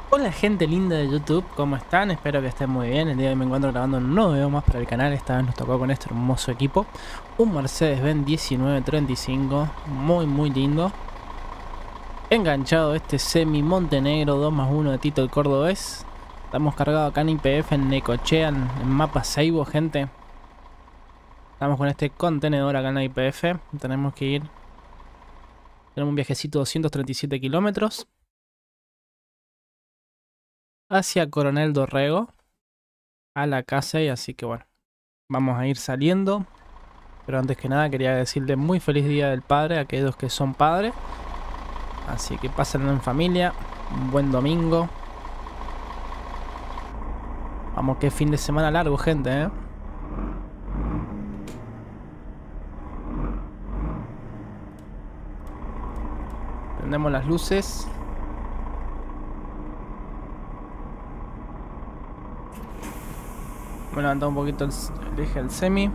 Hola gente linda de YouTube, ¿cómo están? Espero que estén muy bien. El día de hoy me encuentro grabando un nuevo video más para el canal. Esta vez nos tocó con este hermoso equipo un Mercedes-Benz 1935, muy lindo. Enganchado este semi Montenegro 2+1 de Tito el Cordobés. Estamos cargados acá en IPF, en Necochea, en mapa Seibo, gente. Estamos con este contenedor acá en la IPF. Tenemos que ir. Tenemos un viajecito de 237 kilómetros hacia Coronel Dorrego, a la casa, y así que bueno, vamos a ir saliendo. Pero antes que nada quería decirle muy feliz día del padre a aquellos que son padres. Así que pásenlo en familia, un buen domingo. Vamos, que fin de semana largo, gente, ¿eh? Prendemos las luces. Voy a levantar un poquito el eje del semi.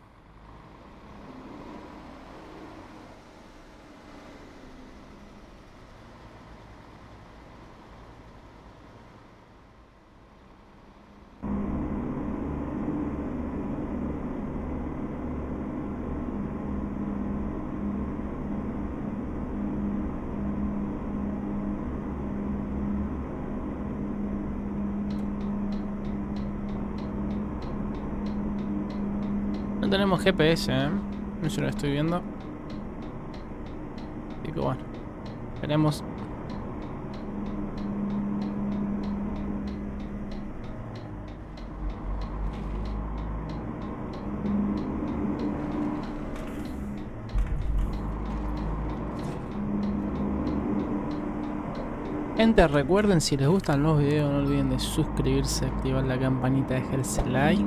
No tenemos GPS, ¿eh? Eso lo estoy viendo. Así que bueno, esperemos. Gente, recuerden, si les gustan los videos, no olviden de suscribirse, activar la campanita, dejarse like.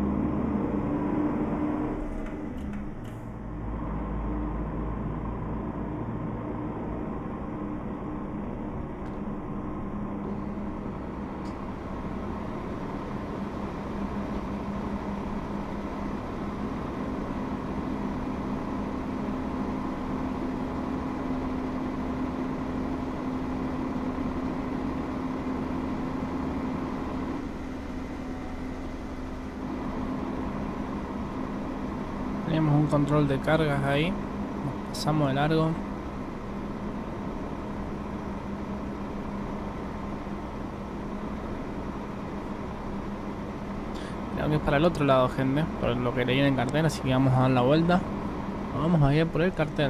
Tenemos un control de cargas ahí. Nos pasamos de largo. Creo que es para el otro lado, gente, por lo que leí en el cartel, así que vamos a dar la vuelta. Vamos a ir por el cartel.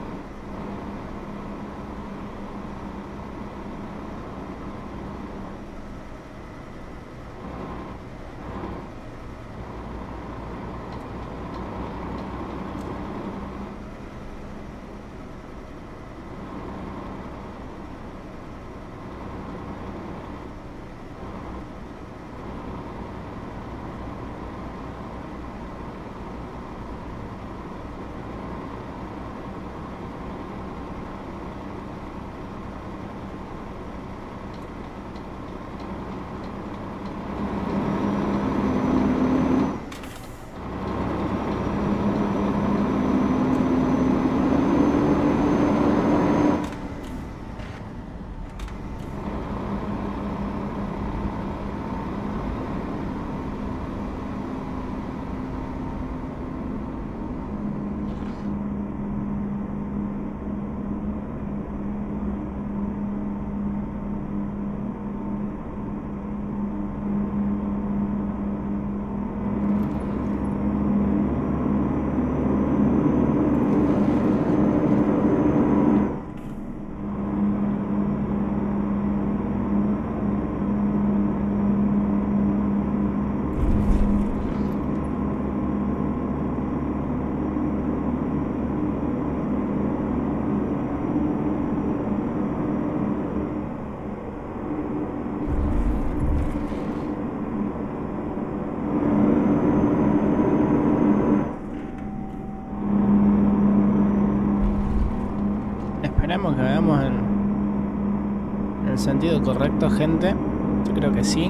Esperemos que vayamos en el sentido correcto, gente. Yo creo que sí.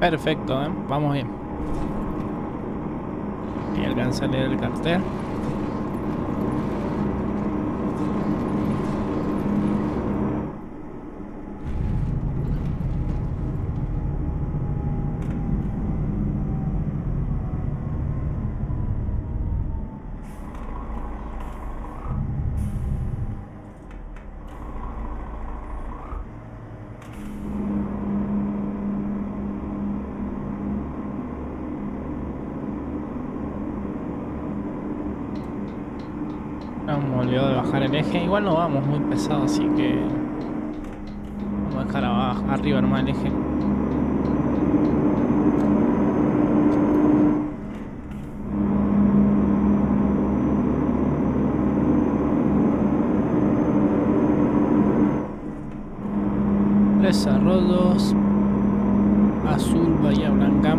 Perfecto, vamos bien. Y alcanza a leer el cartel. No me olvidó de bajar el eje. Igual no vamos muy pesado, así que vamos a dejar abajo, arriba nomás el eje. Tres arroyos, Azul, Bahía Blanca.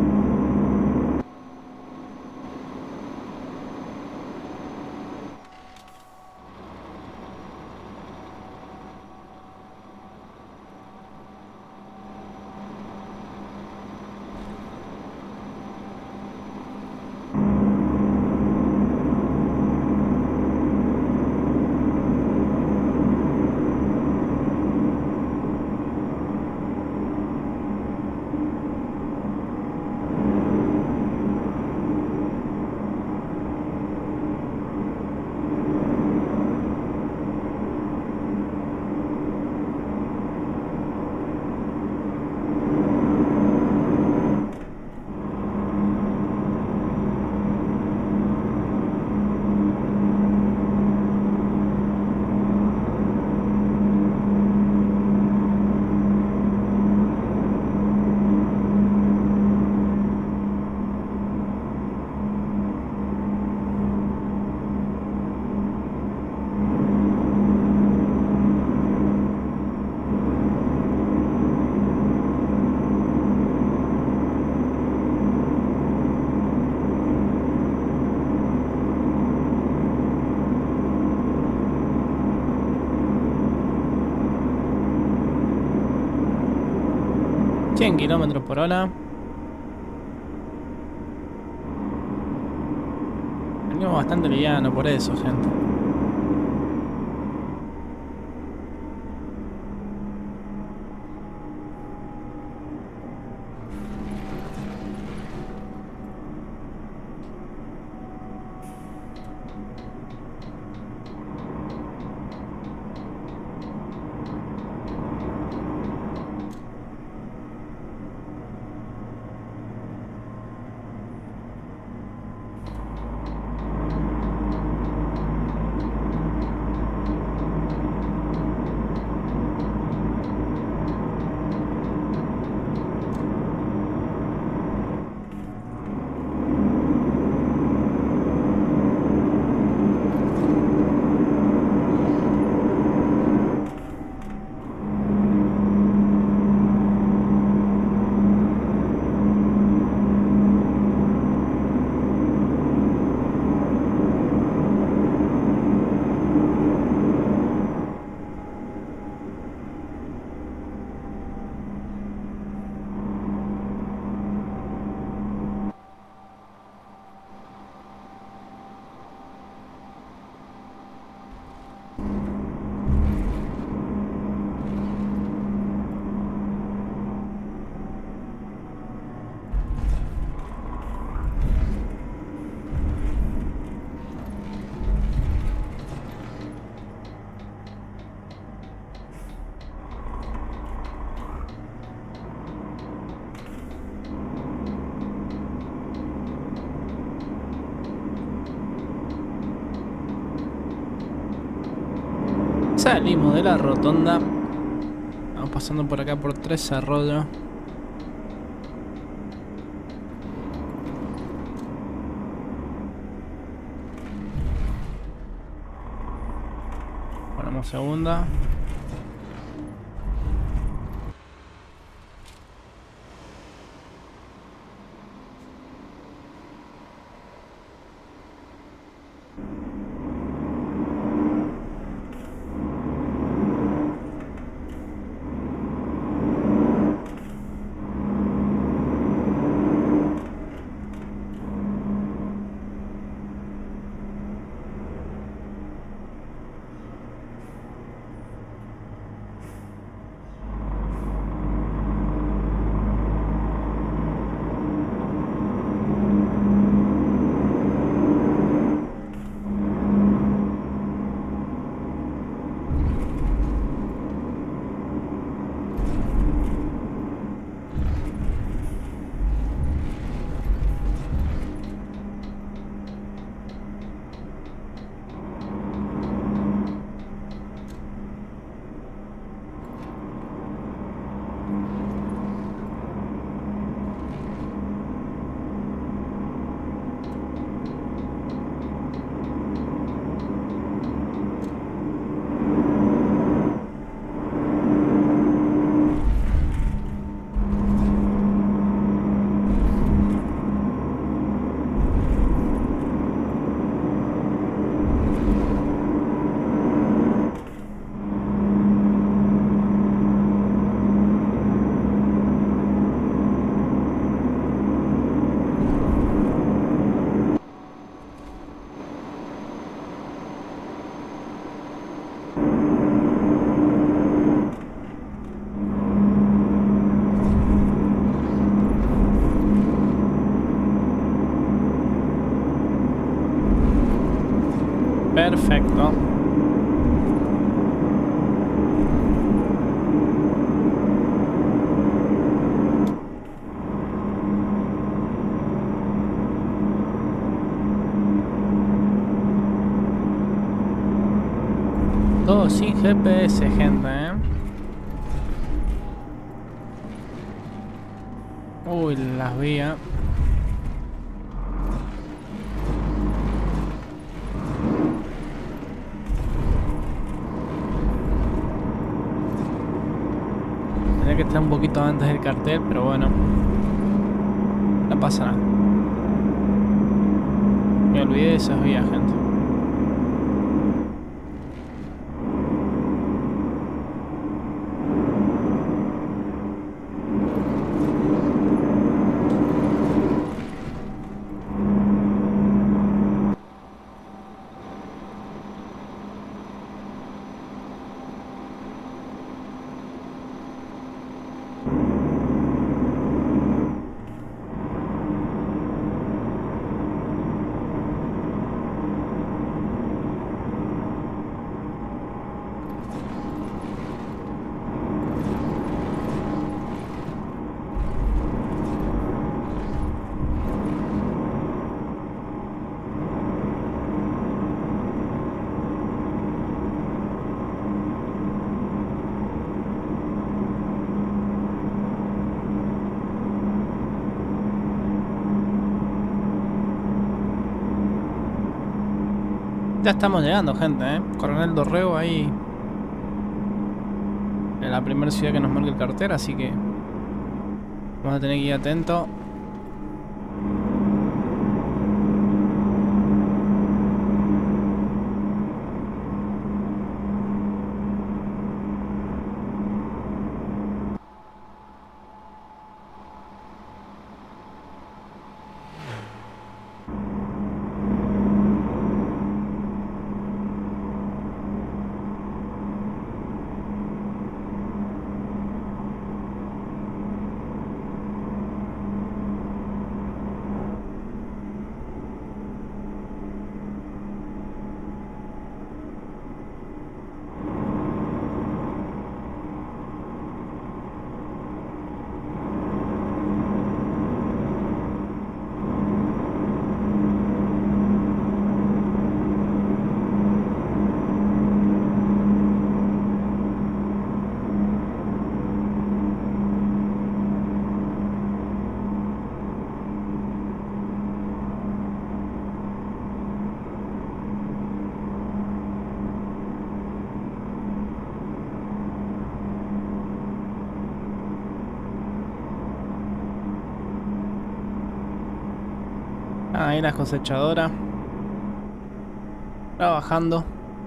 Kilómetros por hora. Venimos bastante liviano por eso, gente. Salimos de la rotonda. Vamos pasando por acá por Tres Arroyos. Ponemos segunda. Perfecto. Todo sin GPS, gente, ¿eh? Uy, las vías. Tendría que estar un poquito antes del cartel, pero bueno. No pasa nada. Me olvidé de esas vías, gente. Ya estamos llegando, gente, ¿eh? Coronel Dorrego ahí en la primera ciudad que nos marca el cartel, así que vamos a tener que ir atentos. Ahí la cosechadora trabajando.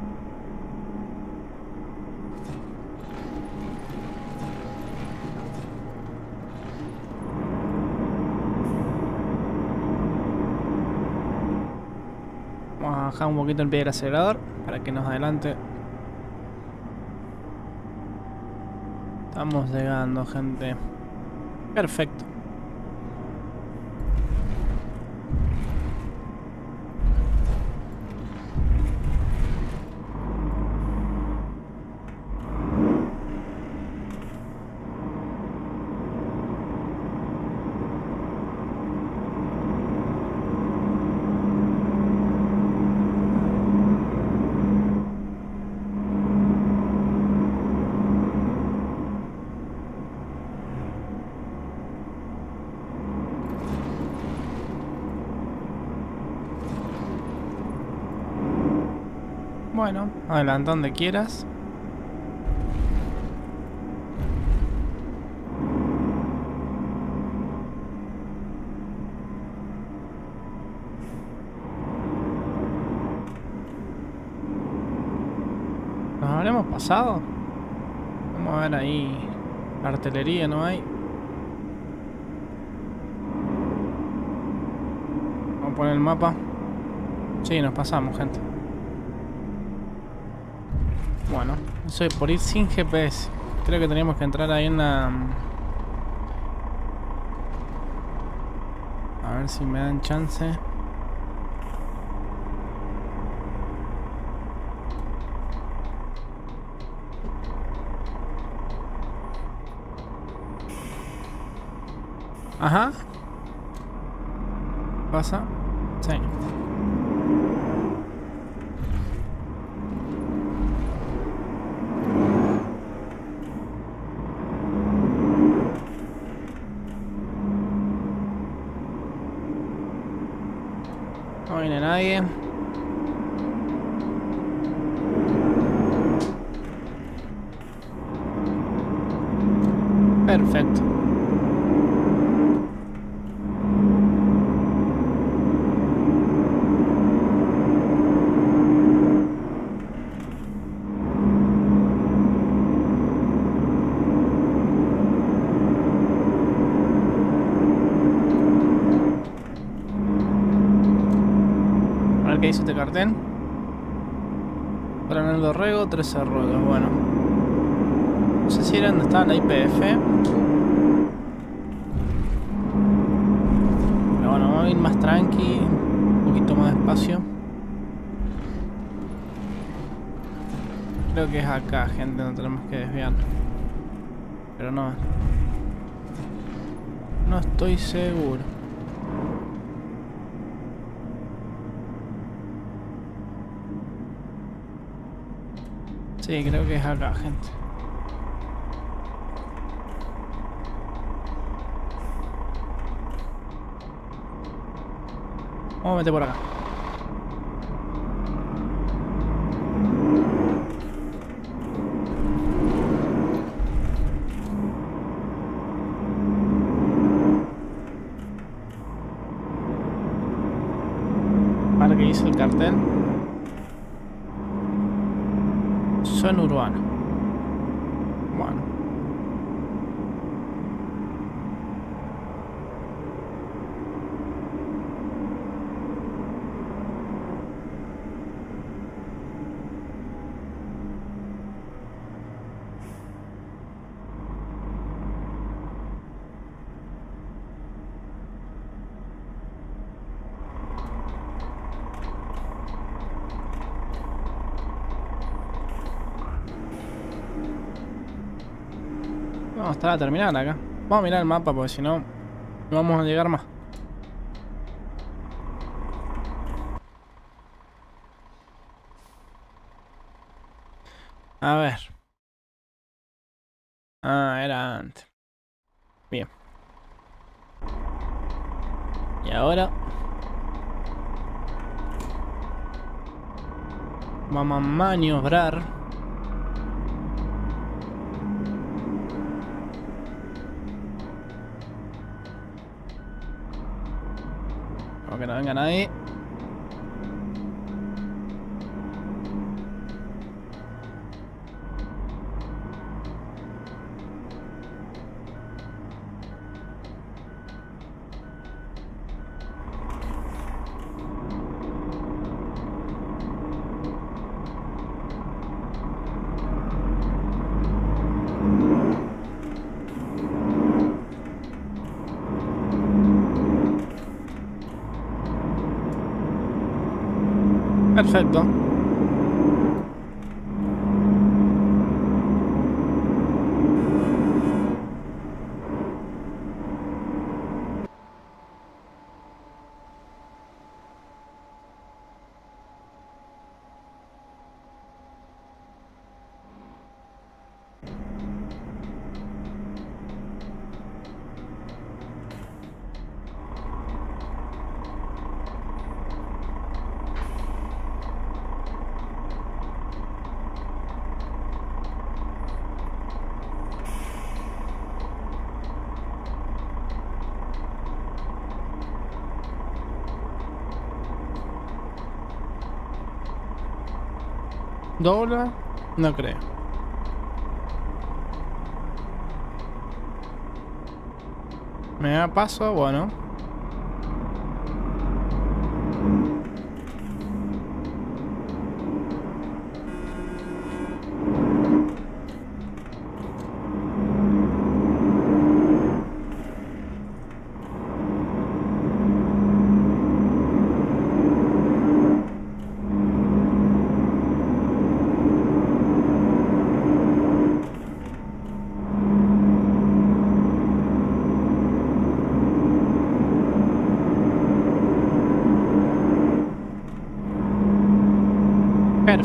Vamos a bajar un poquito el pie del acelerador para que nos adelante. Estamos llegando, gente. Perfecto. Bueno, adelanta donde quieras. ¿Nos habremos pasado? Vamos a ver ahí. La artillería no hay. Vamos a poner el mapa. Sí, nos pasamos, gente. Bueno, eso es por ir sin GPS. Creo que teníamos que entrar ahí en la... A ver si me dan chance. Ajá. ¿Pasa? Sí. No viene nadie. Perfecto. A ver qué dice este cartel. Coronel Dorrego, 13 ruedas. Bueno. No sé si era donde estaba la IPF. Pero bueno, vamos a ir más tranqui. Un poquito más despacio. Creo que es acá, gente, no tenemos que desviar. Pero no. No estoy seguro. Sí, creo que es acá, gente. Vamos a meter por acá. Para que hice el cartel. Zona urbana. Bueno. Vamos a estar a terminar acá. Vamos a mirar el mapa porque si no, no vamos a llegar más. A ver. Ah, era antes. Bien. Y ahora vamos a maniobrar. Para que no venga nadie. Perfecto. ¿Dobla? No creo. ¿Me da paso? Bueno.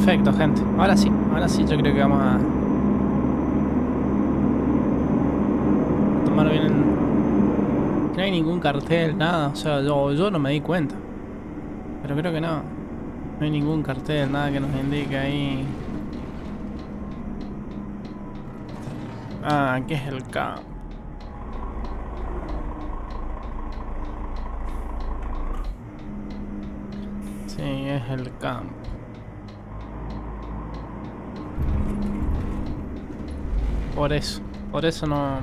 Perfecto, gente. Ahora sí yo creo que vamos a tomar bien no hay ningún cartel, nada. O sea, yo no me di cuenta. Pero creo que no. No hay ningún cartel, nada que nos indique ahí. Ah, aquí es el campo. Sí, es el campo. Por eso no...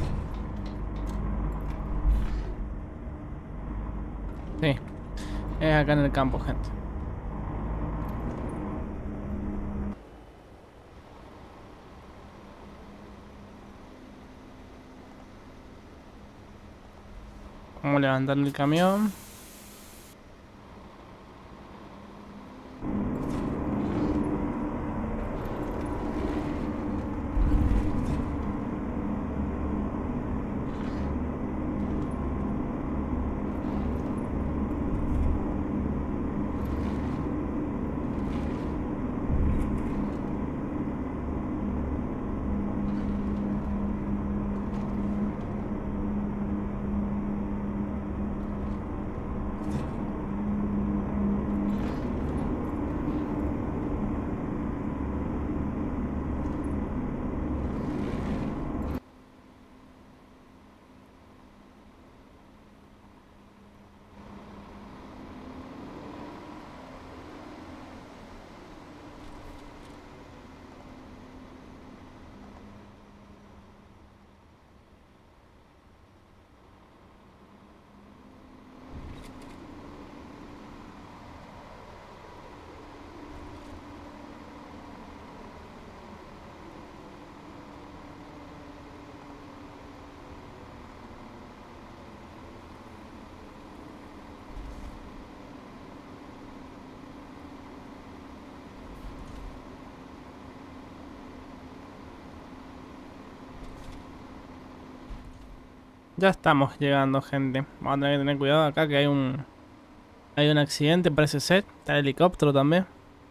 Sí, es acá en el campo, gente. Vamos levantando el camión. Ya estamos llegando, gente. Vamos a tener que tener cuidado acá que hay un accidente, parece ser. Está el helicóptero también.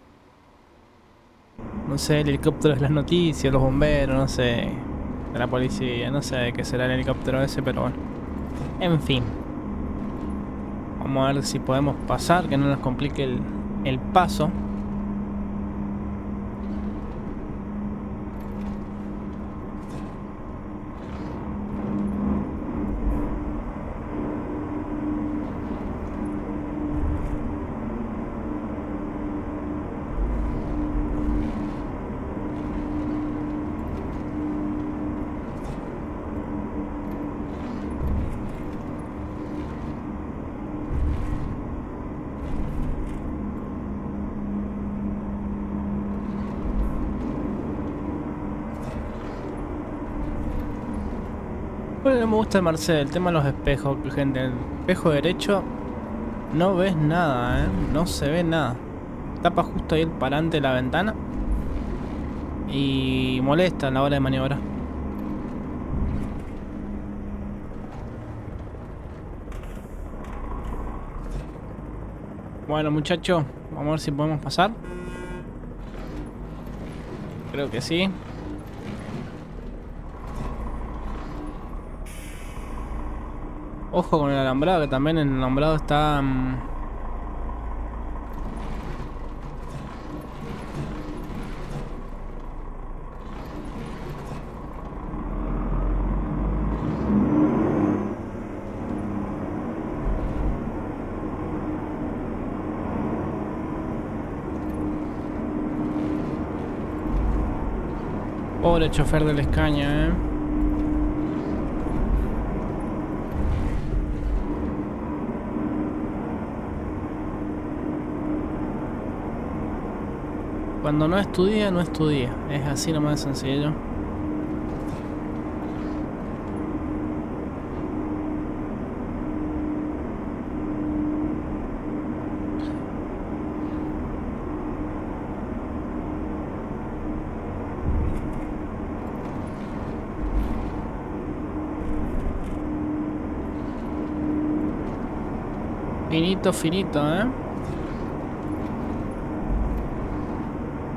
No sé, el helicóptero de las noticias, los bomberos, no sé. De la policía, no sé de qué será el helicóptero ese, pero bueno. En fin. Vamos a ver si podemos pasar, que no nos complique el paso. Bueno, no me gusta el Marcel, el tema de los espejos, gente. El espejo derecho no ves nada, no se ve nada. Tapa justo ahí el parante de la ventana y molesta a la hora de maniobrar. Bueno, muchachos, vamos a ver si podemos pasar. Creo que sí. Ojo con el alambrado, que también el alambrado está... Pobre chofer del Escaña, Cuando no estudia, no estudia. Es así nomás de sencillo. Finito, finito,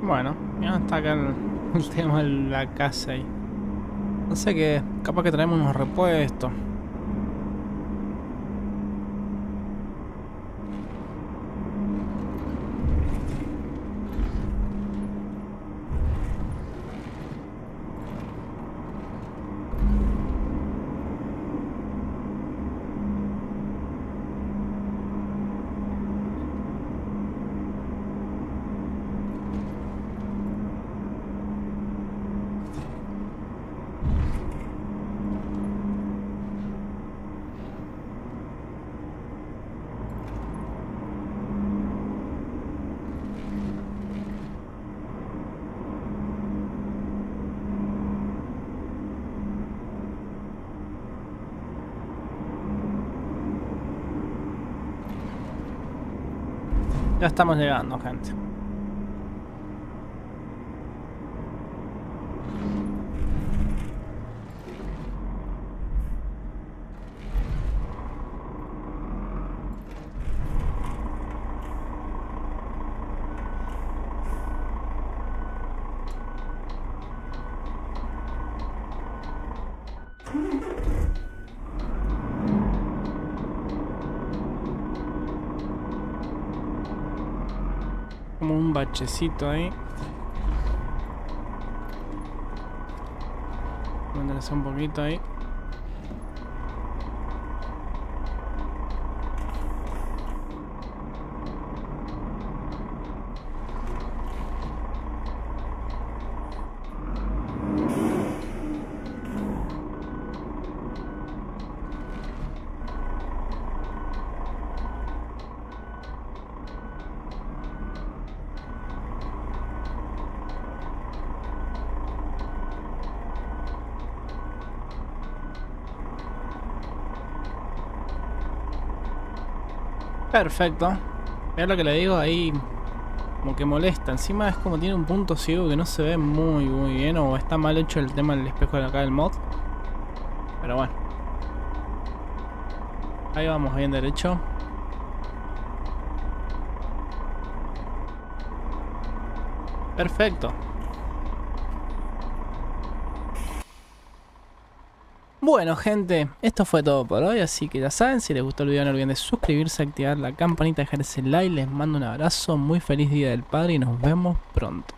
Bueno, ya está acá el tema de la casa ahí. No sé qué, capaz que traemos unos repuestos. Ya estamos llegando, gente. Como un bachecito ahí. Voy a enderezar un poquito ahí. Perfecto. Es lo que le digo ahí. Como que molesta. Encima es como tiene un punto ciego que no se ve muy bien. O está mal hecho el tema del espejo de acá del mod. Pero bueno. Ahí vamos bien derecho. Perfecto. Bueno, gente, esto fue todo por hoy, así que ya saben, si les gustó el video no olviden de suscribirse, activar la campanita, dejar ese like, les mando un abrazo, muy feliz día del padre y nos vemos pronto.